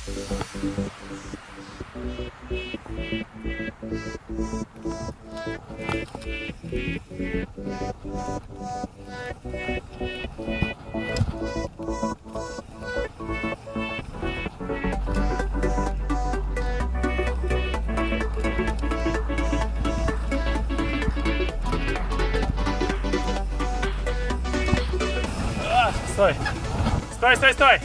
Стой! Стой, стой, стой!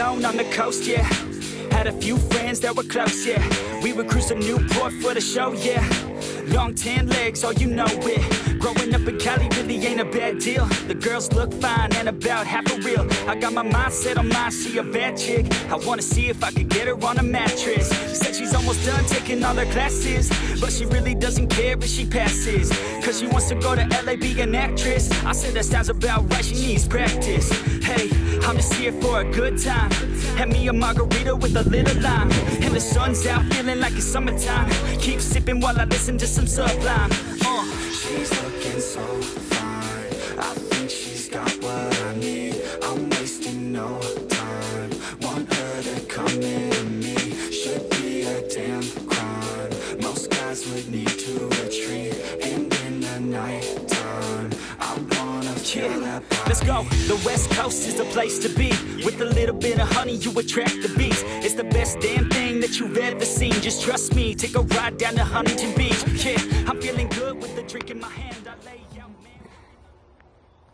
alone on the coast, yeah. Had a few friends that were close, yeah. We would cruise to Newport for the show, yeah. Long tan legs, oh you know it. Growing up in Cali really ain't a bad deal. The girls look fine and about half a real. I got my mindset on mine, she a bad chick. I wanna see if I could get her on a mattress. Said she's almost done taking all her classes, but she really doesn't care if she passes, cause she wants to go to LA, be an actress. I said that sounds about right, she needs practice. Hey, I'm just here for a good time. Had me a margarita with a little lime, and the sun's out feeling like it's summertime. Keep sipping while I listen to some Sublime. She's looking so fine, I think she's got what I need. I'm wasting no time, want her to come into me. Should be a damn crime, most guys would need to retreat. And in the night time, I wanna feel that body. Let's go, the West Coast is the place to be. With a little bit of honey you attract the bees. It's the best damn thing that you've ever seen. Just trust me, take a ride down to Huntington Beach. Yeah, I'm feeling good with the drink in my hand.